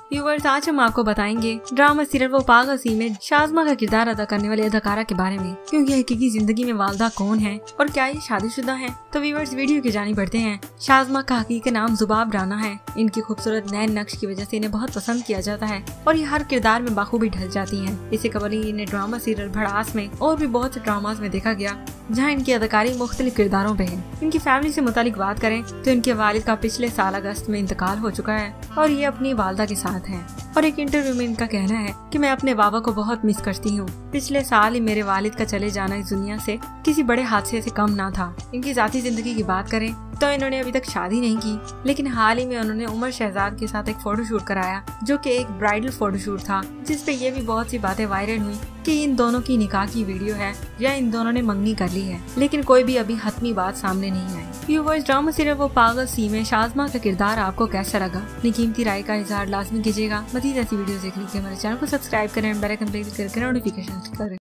Viewers, आज हम आपको बताएंगे ड्रामा सीरियल वो पागल सी में शाज़मा का किरदार अदा करने वाले अदाकारा के बारे में, क्योंकि हकीकी जिंदगी में वालदा कौन है और क्या ये शादीशुदा है। तो व्यूअर्स, वीडियो की जानी बढ़ते हैं। शाज़मा का हकीकी नाम जुबाब राना है। इनकी खूबसूरत नैन नक्श की वजह से इन्हें बहुत पसंद किया जाता है और ये हर किरदार में बाखूबी ढल जाती है। इससे कबल इन्हें ड्रामा सीरियल भड़ास में और भी बहुत से ड्रामास में देखा गया, जहाँ इनकी अदाकारी मुख्तलिफ किरदारों पे है। इनकी फैमिली से मुतालिक बात करें तो इनके वालिद का पिछले साल अगस्त में इंतकाल हो चुका है और ये अपनी वालदा के साथ हैं। और एक इंटरव्यू में इनका कहना है कि मैं अपने बाबा को बहुत मिस करती हूँ। पिछले साल ही मेरे वालिद का चले जाना इस दुनिया से किसी बड़े हादसे से कम ना था। इनकी जाती जिंदगी की बात करें तो इन्होंने अभी तक शादी नहीं की, लेकिन हाल ही में उन्होंने उमर शहजाद के साथ एक फोटोशूट कराया, जो कि एक ब्राइडल फोटोशूट था, जिसपे ये भी बहुत सी बातें वायरल हुई कि इन दोनों की निकाह की वीडियो है या इन दोनों ने मंगनी कर ली है, लेकिन कोई भी अभी हतमी बात सामने नहीं आई। व्यूअर्स, ड्रामा सीरियल वो पागल सी में शाज़मा का किरदार आपको कैसा लगा? अपनी कीमती राय का इजहार लाजमी कीजिएगा। मज़ीद ऐसी वीडियो देखने के लिए हमारे चैनल को सब्सक्राइब करें, बेल आइकन पे क्लिक करके नोटिफिकेशन करें।